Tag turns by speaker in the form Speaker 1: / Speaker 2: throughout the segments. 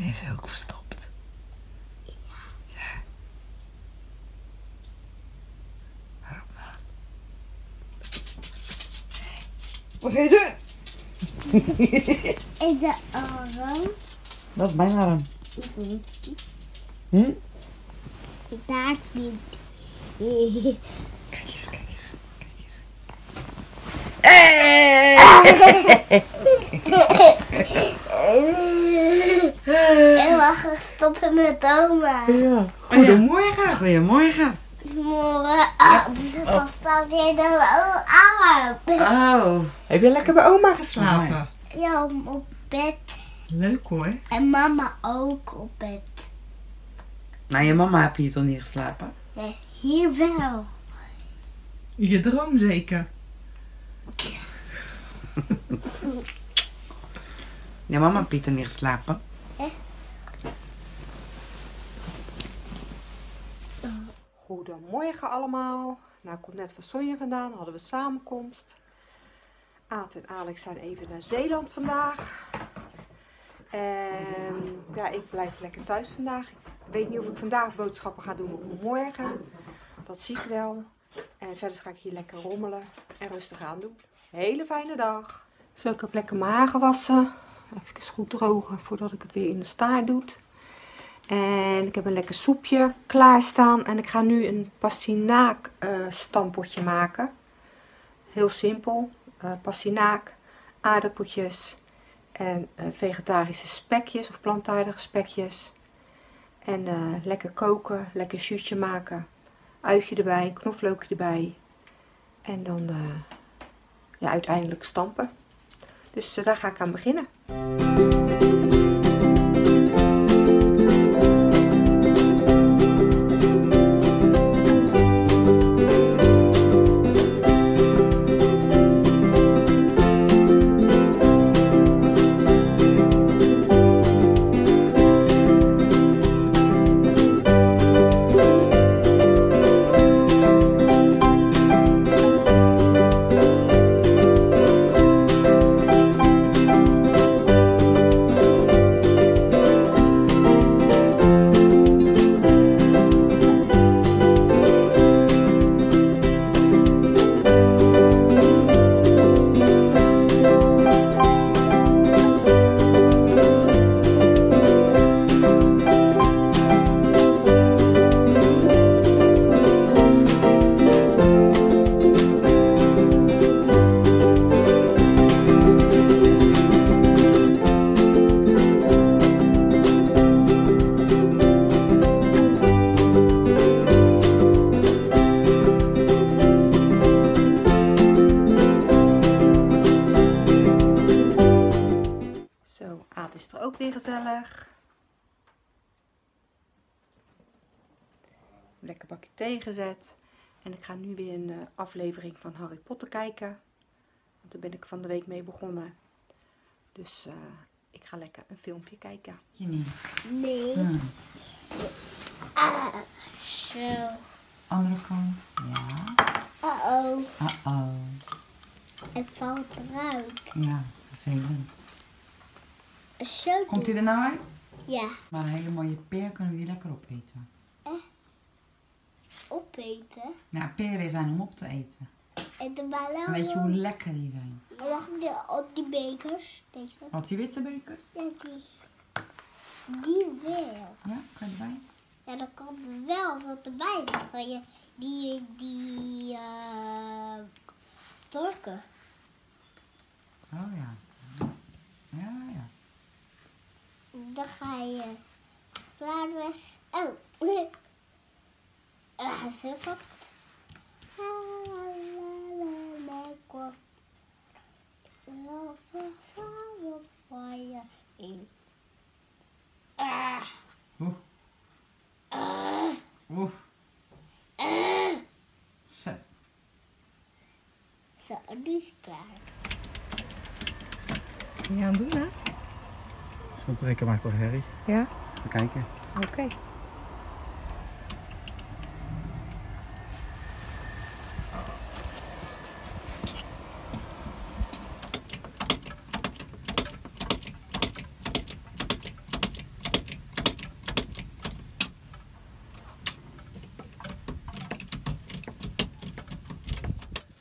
Speaker 1: is ook verstopt. Ja. Waarop nou? Nee. Wat ga je doen?
Speaker 2: In de arm.
Speaker 1: Dat is mijn arm. Hm?
Speaker 2: Daar niet.
Speaker 1: Kijk eens, kijk eens, kijk eens. Hey!
Speaker 2: Ik mag stoppen met oma.
Speaker 3: Ja. Goedemorgen.
Speaker 1: Goedemorgen.
Speaker 2: Morgen. Dus dan staat hij in de arm.
Speaker 1: Oh.
Speaker 3: Heb je lekker bij oma geslapen?
Speaker 2: Ja, op bed.
Speaker 3: Leuk hoor.
Speaker 2: En mama ook op bed.
Speaker 1: Nou, je mama heb hier toch niet geslapen?
Speaker 2: Nee, hier wel.
Speaker 3: Je droom zeker.
Speaker 1: Je mama heb je toch niet geslapen?
Speaker 3: Goedemorgen allemaal. Nou, ik kom net van Sonja vandaan. Hadden we samenkomst. Aad en Alex zijn even naar Zeeland vandaag. En ja, ik blijf lekker thuis vandaag. Ik weet niet of ik vandaag boodschappen ga doen of morgen. Dat zie ik wel. En verder ga ik hier lekker rommelen en rustig aan doen. Hele fijne dag. Zo, ik heb lekker mijn haar gewassen. Even goed drogen voordat ik het weer in de staart doe. En ik heb een lekker soepje klaarstaan. En ik ga nu een pastinaak stampotje maken. Heel simpel. Pastinaak, aardappeltjes en vegetarische spekjes of plantaardige spekjes. En lekker koken, lekker shootje maken. Uitje erbij, knoflookje erbij. En dan ja, uiteindelijk stampen. Dus daar ga ik aan beginnen. Is er ook weer gezellig. Lekker bakje thee gezet. En ik ga nu weer een aflevering van Harry Potter kijken. Want daar ben ik van de week mee begonnen. Dus ik ga lekker een filmpje kijken.
Speaker 1: Je niet.
Speaker 2: Nee. Zo.
Speaker 1: Andere kant. Ja.
Speaker 2: Uh-oh.
Speaker 1: Uh-oh.
Speaker 2: Het valt eruit.
Speaker 1: Ja, vervelend.
Speaker 2: Zo.
Speaker 1: Komt hij er nou uit?
Speaker 2: Ja.
Speaker 1: Maar een hele mooie peer kunnen we die lekker opeten.
Speaker 2: Opeten.
Speaker 1: Ja, peren zijn om op te eten.
Speaker 2: En de ballon.
Speaker 1: En weet je hoe lekker die zijn?
Speaker 2: Mag ik op die bekers? Denk je?
Speaker 1: Wat, die witte bekers?
Speaker 2: Ja, die wel.
Speaker 1: Ja, kan je erbij?
Speaker 2: Ja, dan kan er wel wat erbij. Dan ga je die torken.
Speaker 1: Oh ja. Ja, ja.
Speaker 2: Dan ga je klaar weg. Oh. Zo vast. Ik was zoveel van je in.
Speaker 1: Oeh. Oeh. Zo.
Speaker 2: Zo, nu is het klaar.
Speaker 3: Wat ben je aan het doen, Naat?
Speaker 1: Zo'n prikken maakt toch herrie?
Speaker 3: Ja?
Speaker 1: Even kijken.
Speaker 3: Oké.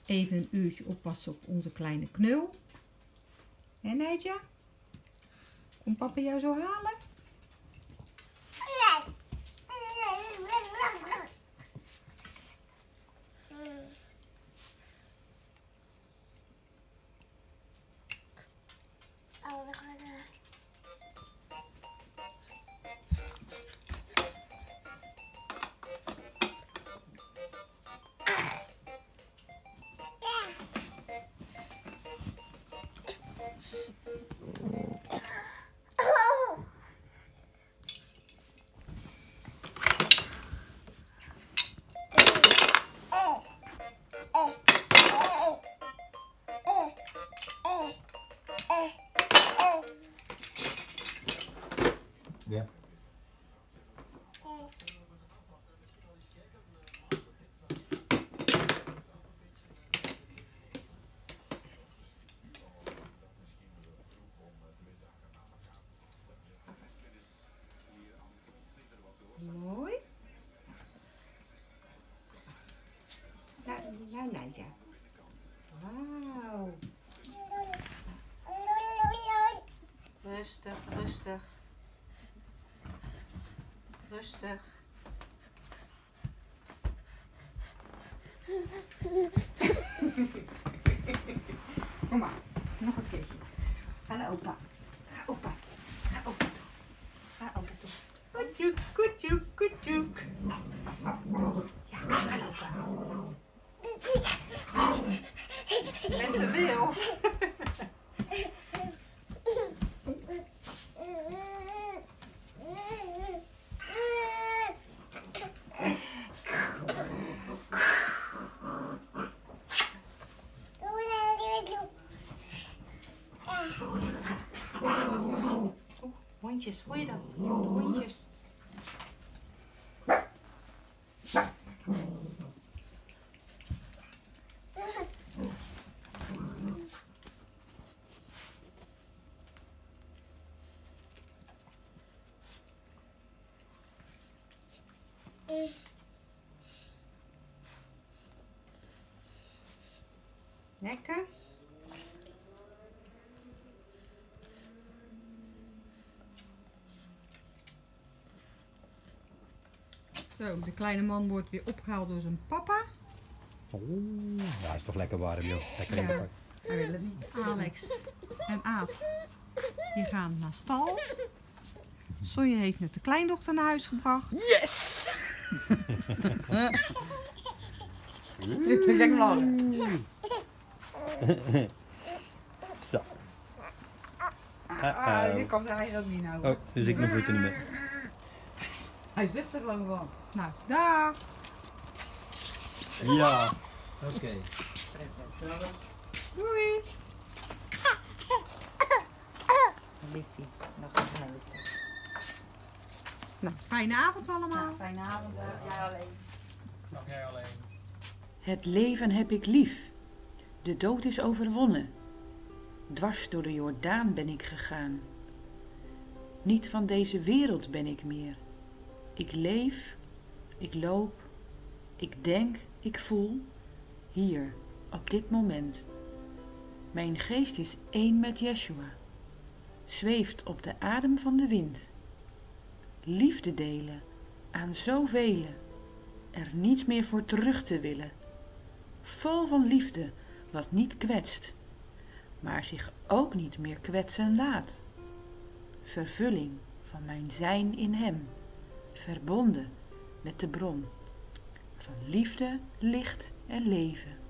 Speaker 3: even een uurtje oppassen op onze kleine knul. Hé Neidja? Komt papa jou zo halen?
Speaker 4: Ja.
Speaker 3: Mooi. Nou, Neidja. Wauw. Rustig, rustig. Rustig. Kom maar, nog een keertje. Ga naar opa. Ga opa. Ga opa toe. Ga opa toe. Koetjoek, koetjoek, koetjoek. Ja, ga opa. Met de wil. Hondjes, hoor je dat? De hondjes. Lekker? Zo, de kleine man wordt weer opgehaald door zijn papa.
Speaker 4: Oeh, ja, hij is toch lekker warm, joh. Lekker in
Speaker 3: Ja.
Speaker 4: de pak.
Speaker 1: Hij wil het niet.
Speaker 3: Alex en Aad, die gaan naar stal. Sonja heeft net de kleindochter naar huis gebracht.
Speaker 1: Yes! Kijk hem lachen.
Speaker 4: Zo.
Speaker 1: Die komt hij ook niet nou.
Speaker 4: Oh, dus ik mijn voeten niet meer.
Speaker 1: Hij zegt er gewoon van.
Speaker 3: Nou, dag!
Speaker 4: Ja. Oké.
Speaker 3: Doei!
Speaker 1: Liefie, nog een huis.
Speaker 3: Nou, fijne avond allemaal.
Speaker 1: Fijne avond, jij alleen.
Speaker 4: Nog jij alleen.
Speaker 5: Het leven heb ik lief. De dood is overwonnen. Dwars door de Jordaan ben ik gegaan. Niet van deze wereld ben ik meer. Ik leef, ik loop, ik denk, ik voel. Hier, op dit moment. Mijn geest is één met Yeshua. Zweeft op de adem van de wind. Liefde delen aan zoveel. Er niets meer voor terug te willen. Vol van liefde, wat niet kwetst, maar zich ook niet meer kwetsen laat. Vervulling van mijn zijn in hem, verbonden met de bron van liefde, licht en leven.